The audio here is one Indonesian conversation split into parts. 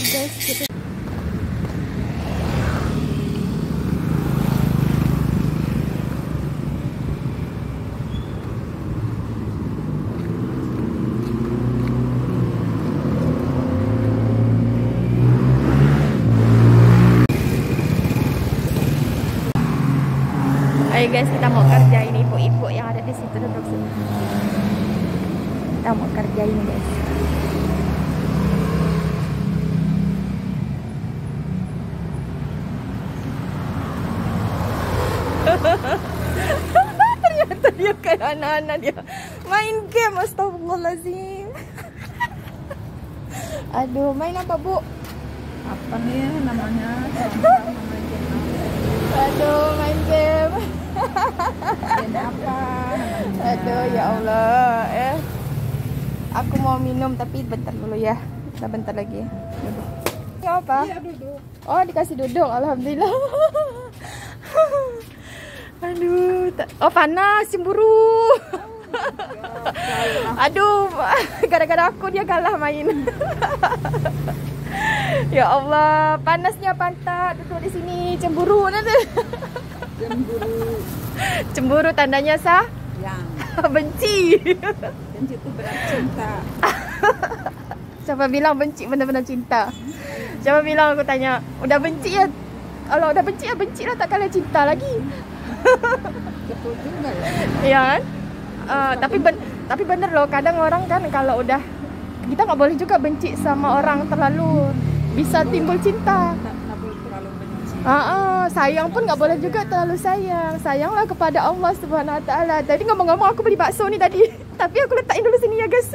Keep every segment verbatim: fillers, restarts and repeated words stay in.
guys. Gitu. Ayo guys, kita mau kerjain ibu-ibu yang ada di situ, duduk situ. Kita mau kerjain guys. Ternyata dia kayak anak-anak dia main game, astagfirullahaladzim. Aduh, main apa bu? Apa nih namanya? Aduh, main game. Game apa? Aduh, ya Allah. Eh, aku mau minum tapi bentar dulu ya. Kita bentar lagi. Duduk. Ini apa? Iya, duduk. Oh, dikasih duduk. Alhamdulillah. Aduh, oh panas, cemburu. Aduh, gara-gara aku dia kalah main. Ya Allah, panasnya pantat duduk di sini, cemburu nanti. Cemburu. Cemburu tandanya sah? Yang Benci. benci itu berat cinta. Siapa bilang benci benar-benar cinta? Siapa bilang, aku tanya, udah benci ya? Kalau udah benci ya benci lah, tak kalah cinta lagi. Betul juga ya. Iya kan? Uh, tapi ben tapi bener loh, kadang orang kan kalau udah, kita nggak boleh juga benci sama orang terlalu, bisa timbul cinta. Nggak boleh terlalu benci. Uh, uh, sayang pun nggak boleh juga terlalu sayang. Sayanglah kepada Allah Subhanahu Wa Taala. Tadi ngomong-ngomong aku beli bakso nih tadi, tapi aku letakin dulu sini ya guys.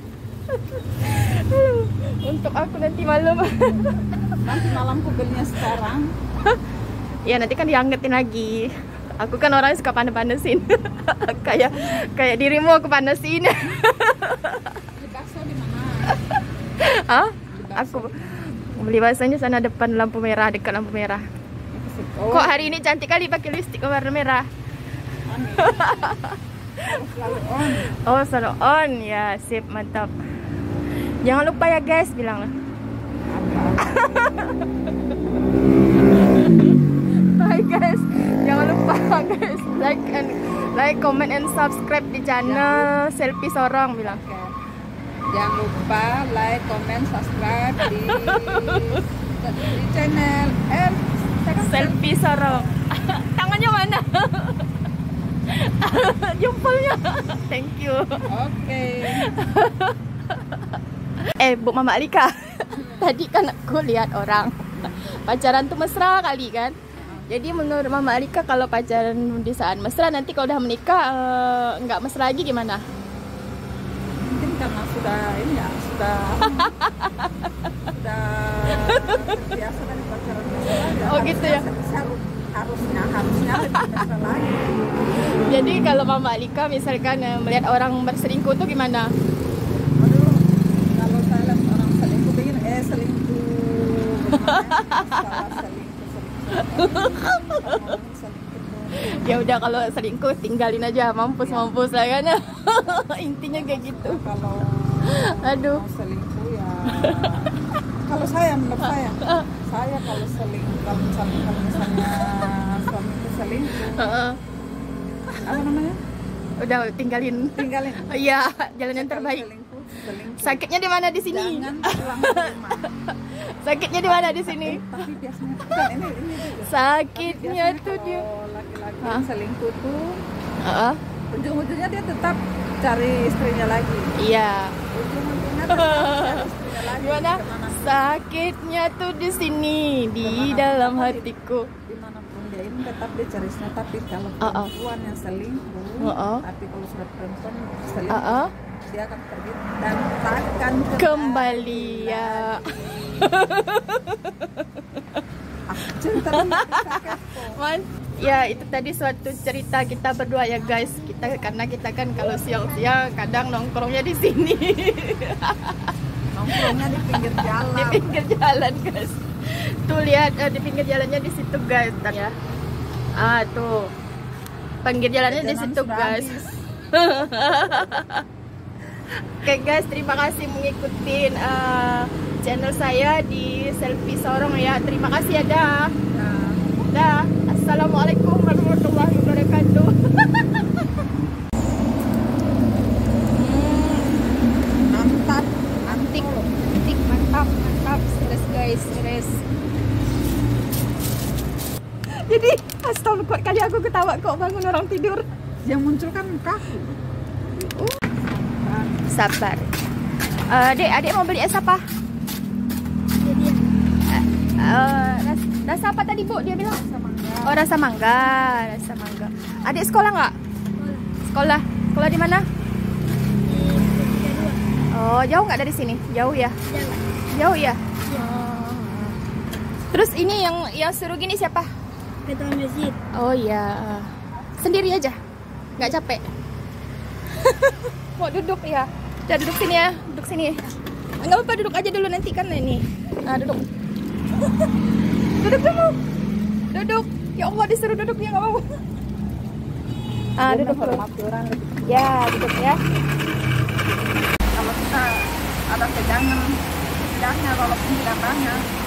Untuk aku nanti malam. Nanti malam aku belinya sekarang. Ya nanti kan diangetin lagi. Aku kan orangnya suka panas-panasin. Kayak kayak dirimu aku panasin. Di bakso di mana? Hah? Aku beli baksonya sana depan lampu merah, dekat lampu merah. Oh, Kok hari ini cantik kali pakai lipstik warna merah. selalu on. Oh, selalu on. Ya, sip, mantap. Jangan lupa ya guys, bilang lah. Bye guys. Jangan lupa guys, like and like, comment and subscribe di channel Selfie Sorong, bilang. Oke. Jangan lupa like, comment, subscribe di, di channel M Selfie Sorong. Tangannya mana? Jempolnya. Thank you. Oke. Eh, Bu Mama Alika. Tadi kan aku lihat orang pacaran tuh mesra kali kan. Jadi menurut Mama Alika kalau pacaran di saat mesra, nanti kalau udah menikah uh, nggak mesra lagi gimana? Mungkin karena sudah ini ya, sudah sudah biasa dari pacaran mesra. Oh gitu ya. Harusnya harusnya lebih mesra lagi. Jadi kalau Mama Alika misalkan uh, melihat orang berselingkuh tuh gimana? Aduh, kalau saya lihat orang selingkuh begini, eh selingkuh salah selingkuh selingkuh Ya udah, kalau selingkuh tinggalin aja, mampus mampus lah kan. Intinya kayak gitu. Kalau Aduh. mau selingkuh ya, kalau saya menurut saya, saya kalau selingkuh, kalau misalnya, kalau misalnya suamiku selingkuh, Heeh. apa namanya? Udah tinggalin. Tinggalin. Iya, jalan yang terbaik. Selingkuh, selingkuh. Sakitnya di mana di sini? Jangan pulang ke rumah. Sakitnya di mana di sini? Tapi biasanya kan ini ini juga. Sakitnya tuh dia. Kalau laki-laki Hah? selingkuh tuh Heeh. ujung-ujungnya dia tetap cari istrinya lagi. Iya. Ujung-ujungnya tetap cari istrinya lagi. Gimana? Kemana- Sakitnya tuh di sini, di Kemana- dalam kemana- hatiku. Dimanapun dia ini tetap dia cari istrinya. Tapi kalau Uh-uh. perempuan yang selingkuh, Uh-uh. tapi kalau sudah perempuan selingkuh, Uh-uh. dia akan pergi dan takkan Kembali ya. Ah, cerita tentang kisah kepo. Man, ya itu tadi suatu cerita kita berdua ya guys. Kita karena kita kan kalau siang-siang kadang nongkrongnya di sini. Nongkrongnya di pinggir jalan. Di pinggir jalan guys. Tuh lihat eh, di pinggir jalannya di situ guys. Ntar ya. Ah tuh. Pinggir jalannya di Jalan situ sudah guys. habis. Oke guys, terima kasih mengikutin uh, channel saya di Selfie Sorong ya. Terima kasih ya, dah. Dah. Assalamualaikum warahmatullahi wabarakatuh. Mantap. Antik, antik, mantap, mantap. Serius guys, serius. Jadi, astagfirullah, kuat kali aku ketawa kok bangun orang tidur. Yang muncul kan mukaku. Sabar. Uh, dek, adik mau beli es apa? Uh, uh, ras, rasa apa tadi bu? Dia bilang Rasa mangga. oh rasa mangga, rasa mangga. Adik sekolah nggak? Sekolah. Sekolah di mana? Oh jauh nggak dari sini? Jauh ya? Jauh ya? Oh. Terus ini yang yang suruh gini siapa? Ketua masjid. Oh iya. Sendiri aja? Nggak capek? Mau duduk ya? Udah duduk sini ya, duduk sini. Nggak apa-apa, duduk aja dulu nanti kan ini. Nah, duduk. Duduk dulu. Duduk. Ya Allah, disuruh duduk dia nggak mau. Ah, duduk dulu. Aturan lebih. Ya, duduk ya. Kalau kita ada pegangan, tidaknya walaupun tidak banyak.